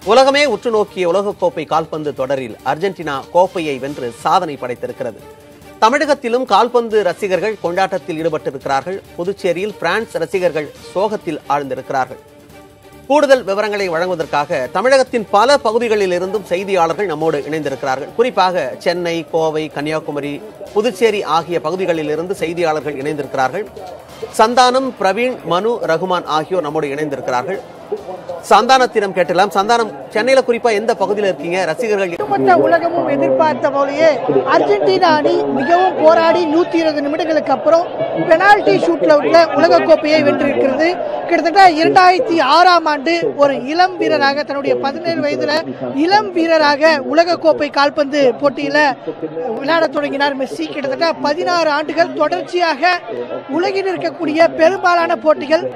உலகமே உற்று நோக்கிய உலகக்கோப்பை கால்பந்து தொடரில் அர்ஜென்டினா கோப்பையை வென்று சாதனை படைத்திருக்கிறது. தமிழகத்திலும் கால்பந்து ரசிகர்கள் கொண்டாட்டத்தில் ஈடுபட்டிருக்கிறார்கள். புதுச்சேரியில் பிரான்ஸ் ரசிகர்கள் சோகத்தில் ஆழ்ந்திருக்கிறார்கள். கூடுதல் விவரங்களை வழங்குவதற்காக தமிழகத்தின் பல பகுதிகளில் இருந்தும் செய்தியாளர்கள் நம்மோடு இணைந்திருக்கிறார்கள். குறிப்பாக சென்னை, கோவை, கன்னியாகுமரி, புதுச்சேரி ஆகிய பகுதிகளில் இருந்து செய்தியாளர்கள் இணைந்திருக்கிறார்கள். சந்தானம், பிரவீன், மனு, ரகுமான் ஆகியோர் நம்மோடு இணைந்திருக்கிறார்கள். சந்தானத்திடம் கேட்டலாம். சந்தானம், சென்னையில குறிப்பா எந்த பகுதியில் இருக்கீங்க? ரசிகர்கள் ஒட்டுமொத்த உலகமும் எதிர்பார்த்த போலயே அர்ஜென்டினா அணி மிகவும் போராடி 120 நிமிடங்களுக்கு அப்புறம் பெனால்டி ஷூட் அவுட்ல உலகக்கோப்பையை வென்றிருக்கிறது. கிட்டத்தட்ட 2006ஆம் ஆண்டு ஒரு இளம் வீரராக, தன்னுடைய 17 வயதுல இளம் வீரராக உலகக்கோப்பை கால்பந்து போட்டியில விளையாட தொடங்கினார் மெஸ்ஸி. கிட்டத்தட்ட 16 ஆண்டுகள் தொடர்ச்சியாக உலகில் இருக்கக்கூடிய பெரும்பாலான போட்டிகள்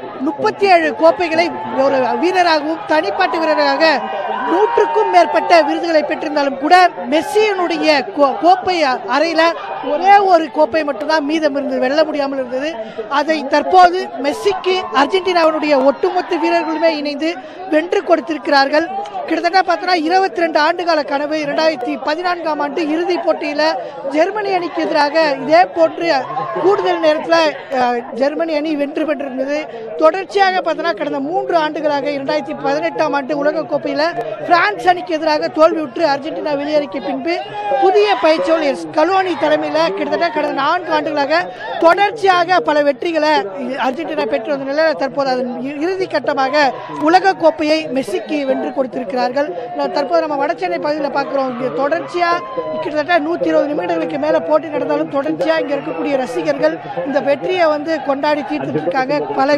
37 கோப்பைகளை ஒரு வீரராகவும் தனிப்பாட்டு வீரராக 100க்கும் மேற்பட்ட விருதுகளை பெற்றிருந்தாலும் கூட மெஸ்ஸியினுடைய கோப்பை அறையில ஒரே ஒரு கோப்பை மட்டும்தான் மீதம் இருந்தது, வெல்ல முடியாமல் இருந்தது. அதை தற்போது மெஸ்ஸிக்கு அர்ஜென்டினாவினுடைய ஒட்டுமொத்த வீரர்களுமே இணைந்து வென்று கொடுத்திருக்கிறார்கள். கிட்டத்தட்ட பார்த்தோன்னா 22 ஆண்டுகால கனவு 2014ஆம் ஆண்டு இறுதிப் போட்டியில ஜெர்மனி அணிக்கு எதிராக இதே போன்று கூடுதல் நேரத்தில் ஜெர்மனி அணி வென்று பெற்றிருந்தது. தொடர்ச்சியாக பார்த்தோன்னா கடந்த 3 ஆண்டுகளாக 2018ஆம் ஆண்டு உலகக்கோப்பையில் பிரான்ஸ் அணிக்கு எதிராக தோல்வியுற்று அர்ஜென்டினா வெளியேறிய பின்பு புதிய பயிற்சியாளர் ஸ்கலோனி தலைமையில் கிட்டத்தட்ட கடந்த 4 ஆண்டுகளாக தொடர்ச்சியாக பல வெற்றிகளை அர்ஜென்டினா பெற்று வந்த நிலையில் தற்போது அதன் இறுதி கட்டமாக உலகக்கோப்பையை மெஸ்ஸிக்கு வென்று கொடுத்திருக்கிறார்கள். தற்போது நம்ம வடசென்னை பகுதியில் பார்க்கிறோம். இங்கே தொடர்ச்சியாக கிட்டத்தட்ட 120 நிமிடங்களுக்கு மேலே போட்டி நடந்தாலும் தொடர்ச்சியாக இங்கே இருக்கக்கூடிய ரசிகர்கள் இந்த வெற்றியை கொண்டாடி தீர்த்துட்டு இருக்காங்க. பல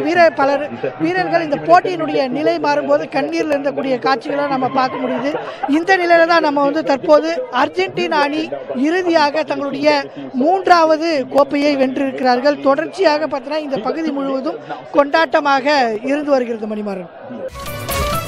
வீரர்கள் இந்த போட்டியினுடைய நிலை மாறும்போது கண்ணீரில் இருந்தக்கூடிய காட்சிகளை நம்ம பார்க்க முடியுது. இந்த நிலையில தான் நம்ம தற்போது அர்ஜென்டினா அணி இறுதியாக தங்களுடைய 3வது கோப்பையை வென்றிருக்கிறார்கள். தொடர்ச்சியாக பார்த்தீங்கன்னா இந்த பகுதி முழுவதும் கொண்டாட்டமாக இருந்து வருகிறது. மணிமாறன்.